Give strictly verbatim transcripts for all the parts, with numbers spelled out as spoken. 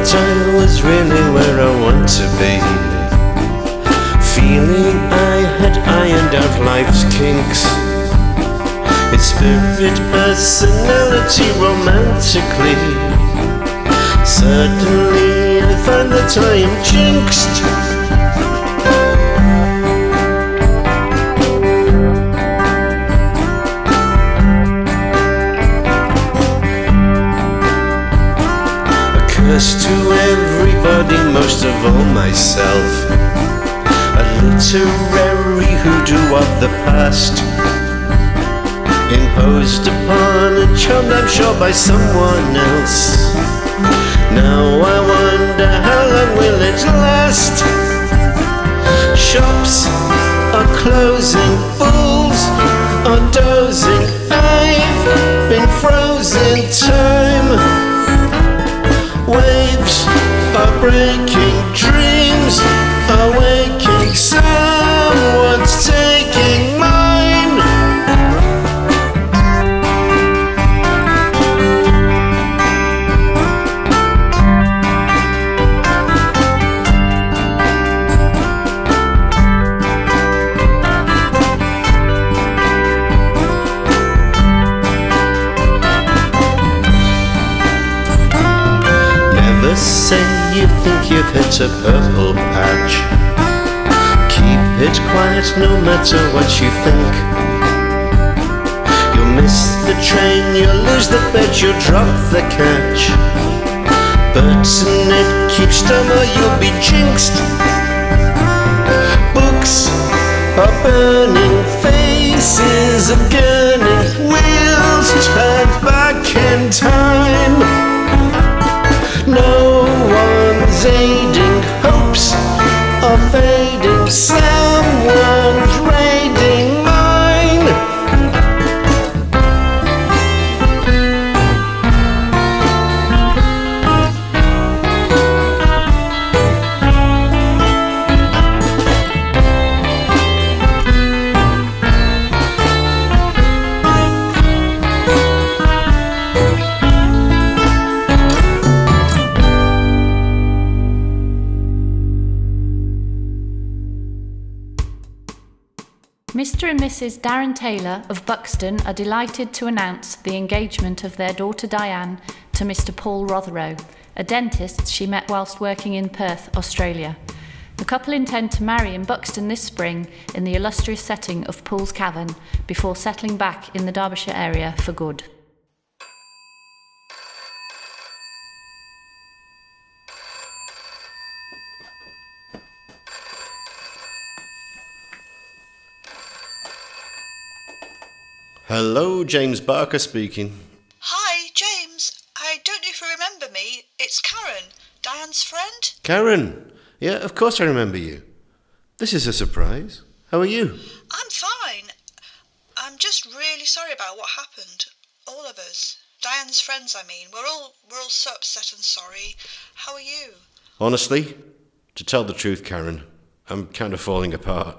that I was really where I want to be, feeling I had ironed out life's kinks. Its spirit, personality, romantically. Suddenly I find that I am jinxed. Curse to everybody, most of all myself. A literary hoodoo of the past, imposed upon and charmed, I'm sure, by someone else. Now I wonder how long will it last. Shops are closing, bulls are dozing. I've been frozen time. Waves are breaking, dreams are waking. Someone's taking mine. Say you think you've hit a purple patch. Keep it quiet no matter what you think. You'll miss the train, you'll lose the bet, you'll drop the catch. But it keeps dumb or you'll be jinxed. Books are burning, faces are gurning, wheels turn back in time. No one's aiding, hopes are fading, someone's raiding mine. Mister and Missus Darren Taylor of Buxton are delighted to announce the engagement of their daughter Diane to Mister Paul Rotherow, a dentist she met whilst working in Perth, Australia. The couple intend to marry in Buxton this spring in the illustrious setting of Pools Cavern before settling back in the Derbyshire area for good. Hello, James Barker speaking. Hi, James. I don't know if you remember me. It's Karen, Diane's friend. Karen? Yeah, of course I remember you. This is a surprise. How are you? I'm fine. I'm just really sorry about what happened. All of us. Diane's friends, I mean. We're all we're all so upset and sorry. How are you? Honestly, to tell the truth, Karen, I'm kind of falling apart.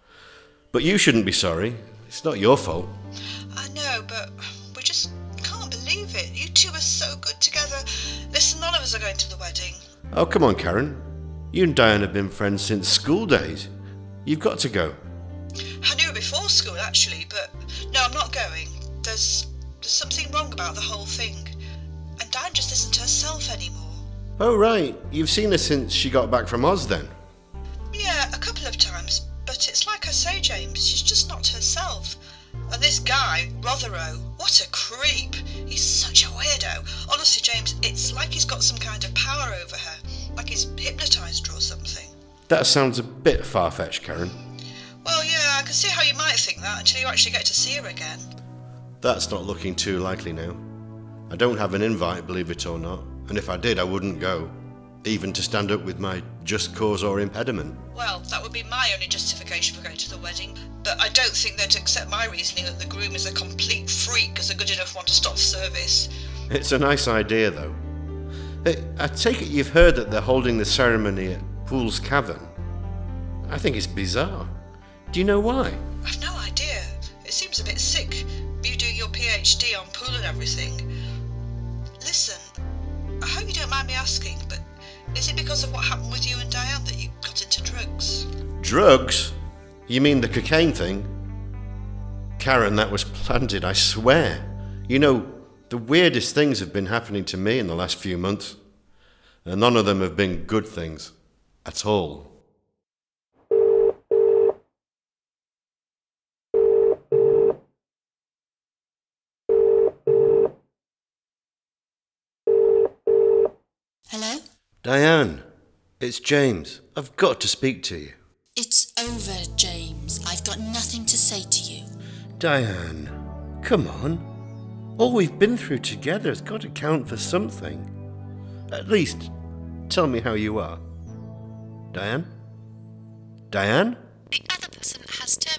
But you shouldn't be sorry. It's not your fault. I know, but we just can't believe it. You two are so good together. Listen, none of us are going to the wedding. Oh, come on, Karen. You and Diane have been friends since school days. You've got to go. I knew it before school, actually, but no, I'm not going. There's, there's something wrong about the whole thing. And Diane just isn't herself anymore. Oh, right. You've seen her since she got back from Oz, then? Yeah, a couple of times. But it's like I say, James, she's just not herself. And this guy, Rotherow, what a creep. He's such a weirdo. Honestly, James, it's like he's got some kind of power over her. Like he's hypnotised her or something. That sounds a bit far-fetched, Karen. Well, yeah, I can see how you might think that until you actually get to see her again. That's not looking too likely now. I don't have an invite, believe it or not. And if I did, I wouldn't go. Even to stand up with my just cause or impediment. Well, that would be my only justification for going to the wedding. But I don't think they'd accept my reasoning that the groom is a complete freak as a good enough one to stop service. It's a nice idea, though. Hey, I take it you've heard that they're holding the ceremony at Pools Cavern. I think it's bizarre. Do you know why? I've no idea. It seems a bit sick, you doing your PhD on pool and everything. Listen, I hope you don't mind me asking, but Is it because of what happened with you and Diane that you got into drugs? Drugs? You mean the cocaine thing? Karen, that was planted, I swear. You know, the weirdest things have been happening to me in the last few months. And none of them have been good things. At all. Hello? Diane, it's James. I've got to speak to you. It's over, James. I've got nothing to say to you. Diane, come on. All we've been through together has got to count for something. At least, tell me how you are. Diane? Diane? The other person has to